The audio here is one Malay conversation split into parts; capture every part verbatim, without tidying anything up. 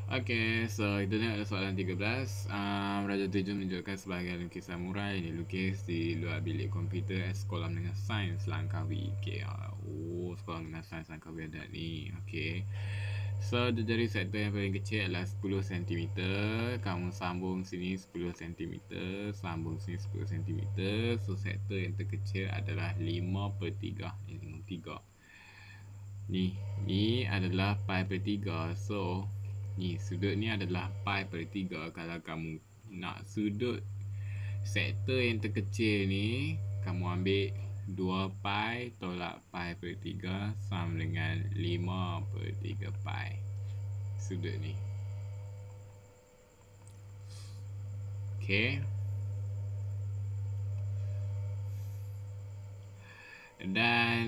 Okay, so itu dia soalan tiga belas. um, Raja Tujuh menunjukkan sebahagian lukisan samurai yang dilukis di luar bilik komputer sekolah menengah sains Langkawi. Okay, oh, sekolah menengah sains Langkawi ada ni. Okay, so dari sektor yang paling kecil adalah sepuluh sentimeter. Kamu sambung sini sepuluh sentimeter, sambung sini sepuluh sentimeter. So sektor yang terkecil adalah lima per tiga. Ini lima per tiga. Ni, ni adalah pi per tiga. So ni sudut ni adalah pi per tiga. Kalau kamu nak sudut sektor yang terkecil ni, kamu ambil dua pi tolak pi per tiga sama dengan lima per tiga pi sudut ni. Okay, dan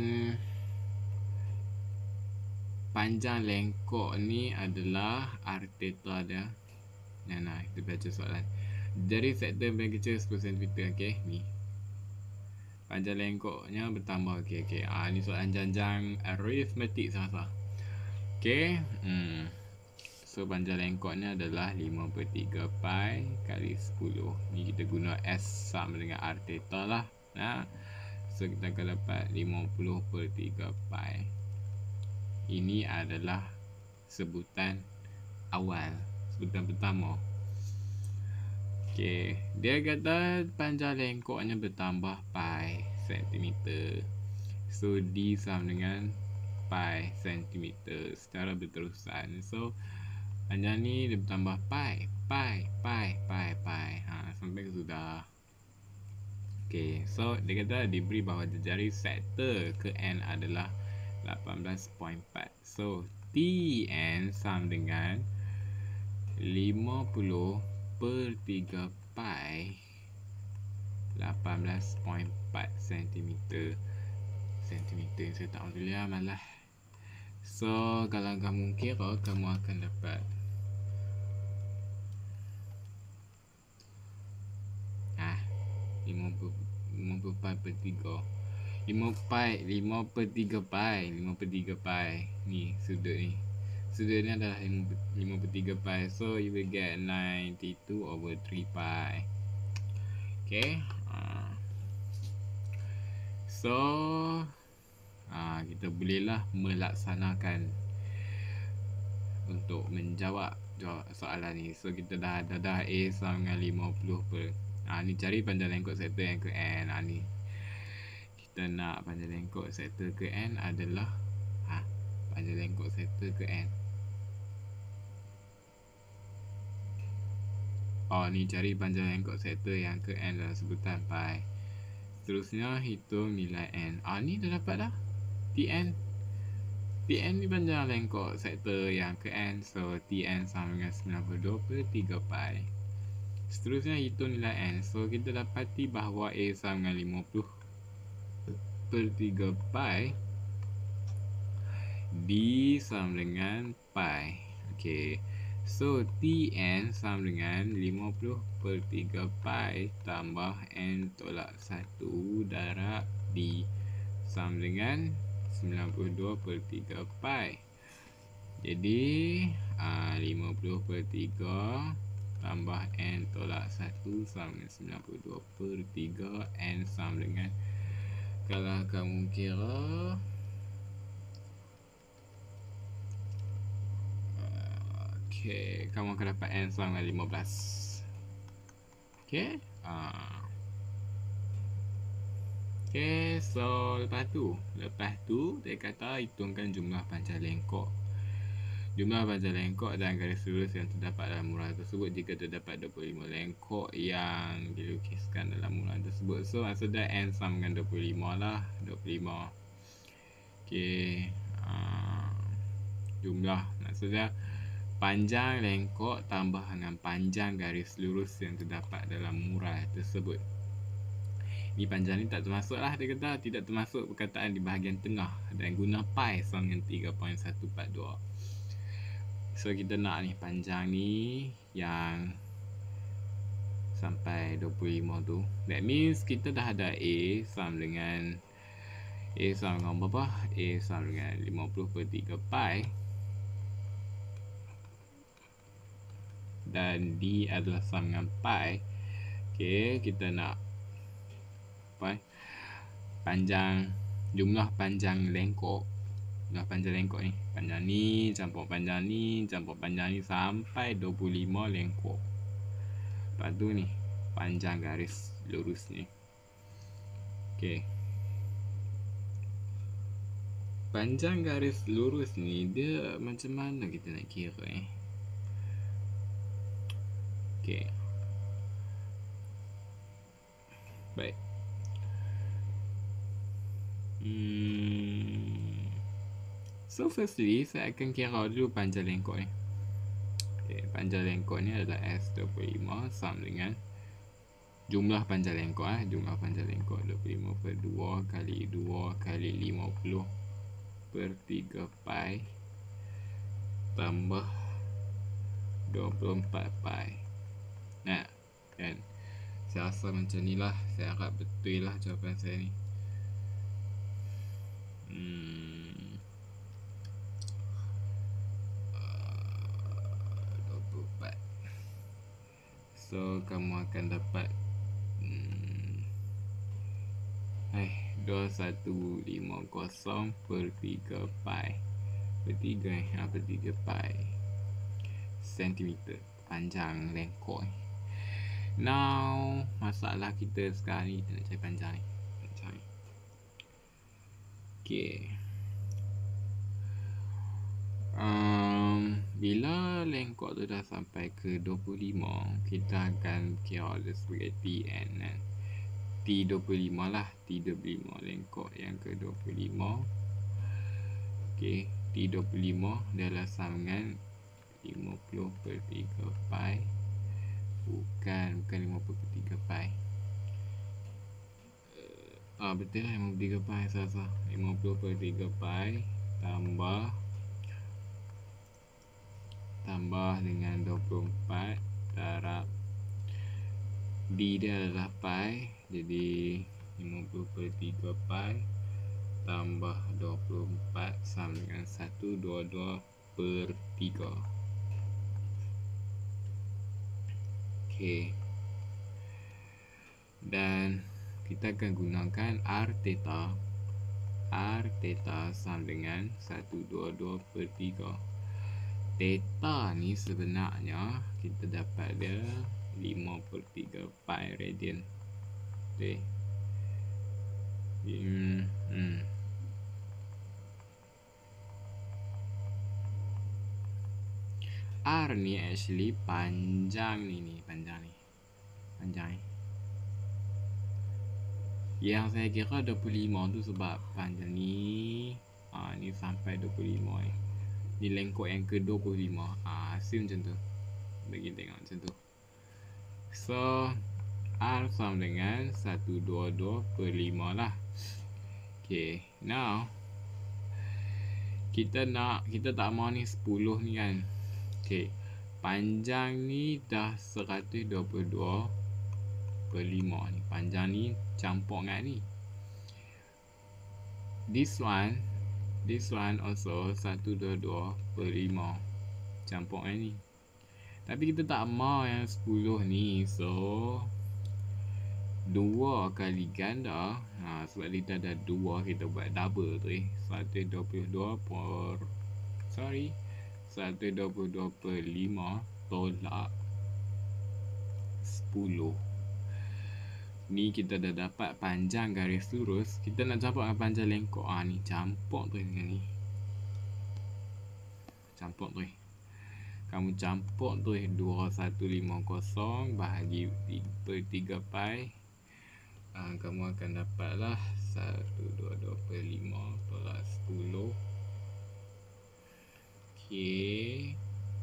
panjang lengkok ni adalah arteta dia. Nah, nah, kita baca soalan. Dari sektor yang paling kecil sepuluh sentimeter. Okay, ni panjang lengkoknya bertambah. Okay, okay. Ah, ni soalan janjang arithmetic sah-sah. Okay, hmm. So panjang lengkoknya adalah lima per tiga pi kali sepuluh. Ni kita guna S sama dengan R theta lah. Nah, so kita akan dapat lima puluh per tiga pi. Ini adalah sebutan awal, sebutan pertama. Okey, dia kata panjang lengkoknya bertambah pi sentimeter. So D sama dengan pi sentimeter secara berterusan. So panjang ni dia bertambah pi, pi, pi, pi, pi. Ha, sampai ke sudah. Okey, so dia kata diberi bahawa jari sektor ke N adalah lapan belas perpuluhan empat. So T N sama dengan lima puluh per tiga pi lapan belas perpuluhan empat sentimeter. Sentimeter saya tak mahu tulis lah, malah. So kalau kamu kira, kamu akan dapat ah lima puluh empat per tiga, lima pi, lima per tiga pi, lima per tiga pi. Ni sudut ni. Sudut ni adalah lima per tiga pi. So you will get ninety-two over three pi. Okay. Uh, so uh, kita bolehlah melaksanakan untuk menjawab jawab soalan ni. So kita dah dah, dah A sama dengan lima puluh per. Ah, ni cari panjang lengkok sektor yang ke N. Ah, ni kita nak panjang lengkok sektor ke N adalah ha, panjang lengkok sektor ke N. Oh, ni cari panjang lengkok sektor yang ke N dalam sebutan pi. Seterusnya hitung nilai N. Ah, ni dah dapat dah. Tn. Tn ni panjang lengkok sektor yang ke N. So Tn sama dengan sembilan puluh dua per tiga pi. Seterusnya hitung nilai N. So kita dapati bahawa A sama dengan lima puluh per tiga pi. D sama dengan pi. Okay, so Tn sama dengan lima puluh per tiga pi tambah N tolak satu darab D sama dengan sembilan puluh dua per tiga pi. Jadi uh, lima puluh per tiga tambah N tolak satu sama dengan sembilan puluh dua per tiga. N sama dengan, kalau kamu kira, okay, kamu akan dapat N sama dengan lima belas. Okay. uh. Okay, so lepas tu Lepas tu dia kata hitungkan jumlah panjang lengkok. Jumlah panjang lengkok dan garis lurus yang terdapat dalam murah tersebut jika terdapat dua puluh lima lengkok yang dilukiskan dalam murah tersebut. So maksudnya N sama dengan dua puluh lima lah, dua puluh lima. Okay, uh, jumlah maksudnya panjang lengkok tambah dengan panjang garis lurus yang terdapat dalam murah tersebut. Ni panjang ni tak termasuk lah, dia kata tidak termasuk perkataan di bahagian tengah dan guna pi sama dengan tiga perpuluhan satu empat dua. So kita nak ni panjang ni yang sampai dua puluh lima tu. That means kita dah ada A sama dengan A sama dengan berapa? A sama dengan lima puluh per tiga pi. dan D adalah sama dengan pi. Okey, kita nak apa? Panjang, jumlah panjang lengkok. Jumlah panjang lengkok ni. Panjang ni campur panjang ni campur panjang ni sampai dua puluh lima lengkok. Lepas tu ni panjang garis lurus ni. Okey. Panjang garis lurus ni dia macam mana kita nak kira eh? Okey. Baik. Hmm. So firstly saya akan kira dulu panjang lengkok ni. Okey, panjang lengkok ni adalah S dua puluh lima sama dengan jumlah panjang lengkok eh, jumlah panjang lengkok dua puluh lima per dua kali dua kali lima puluh per tiga pi tambah dua puluh empat pi. Nah, kan? Saya rasa macam ni lah. Saya harap betul lah jawapan saya ni. Hmm. Uh, dua puluh empat. So, kamu akan dapat hmm, eh, dua satu lima kosong per tiga pi. Per tiga eh, ha, per tiga pi sentimeter panjang lengkok. Now, masalah kita sekarang ni, kita nak cari panjang ni. Panjang ni. Okay. Um, bila lengkok tu dah sampai ke dua puluh lima, kita akan kira dia sebagai T N kan. T dua puluh lima lah. T dua puluh lima lengkok yang ke dua puluh lima. Okay. T dua puluh lima dia adalah sama dengan lima puluh per tiga pi. Bukan, bukan lima puluh per tiga pi. uh, Ah betul lah, lima puluh tiga pi. Salah-salah, lima puluh per tiga pi Tambah Tambah dengan dua puluh empat darab D dia adalah pi. Jadi lima puluh per tiga pi tambah dua puluh empat sama dengan seratus dua puluh dua per tiga. Okey. Dan kita akan gunakan R theta. R theta sama dengan seratus dua puluh dua per tiga. Theta ni sebenarnya kita dapat dia lima per tiga pi radian. Okey. Hmm, hmm. R ni actually panjang ni ni, panjang ni. Panjang ni. Yang saya kira dua puluh lima tu sebab panjang ni. Ah ni sampai dua puluh lima ni. Ni lengkok yang ke dua puluh lima. Ah hasil macam tu. Bagi tengok macam tu. So R sama dengan seratus dua puluh dua per lima lah. Okay, now kita nak, kita tak mau ni sepuluh ni kan. Okay, panjang ni dah seratus dua puluh dua per lima ni. Panjang ni campur dengan ni. This one, this one also seratus dua puluh dua per lima campur dengan ni. Tapi kita tak mau yang sepuluh ni. So dua kali ganda. Ha, sebab kita ada dua, kita buat double tu eh. seratus dua puluh dua per Sorry seratus dua puluh dua per lima tolak sepuluh. Ni kita dah dapat panjang garis lurus. Kita nak campur dengan panjang lengkok. Ah ni campur tu dengan ni. Campur tu eh. Kamu campur tu eh, dua satu lima kosong bahagi per tiga pi. Uh, kamu akan dapatlah seratus dua puluh dua per lima tolak sepuluh. Okey.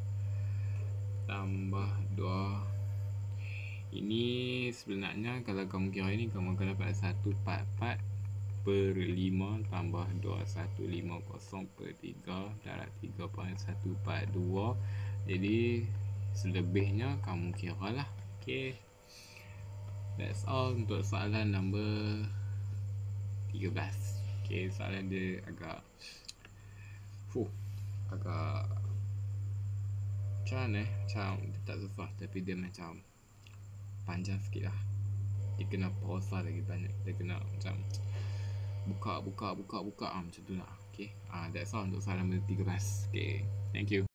Tambah dua. Ini sebenarnya kalau kamu kira ini, kamu akan dapat seratus empat puluh empat per lima tambah dua satu lima kosong per tiga darab tiga koma satu empat dua. Jadi selebihnya kamu kira lah. Okey. That's all untuk soalan nombor tiga belas. Okay, soalan dia agak Fuh Agak macam mana eh? Macam dia tak susah, tapi dia macam panjang sikit lah. Dia kena pause lah lagi banyak. Dia kena macam buka, buka, buka, buka ah, macam tu lah. Okay, ah, that's all untuk soalan nombor tiga belas. Okay, thank you.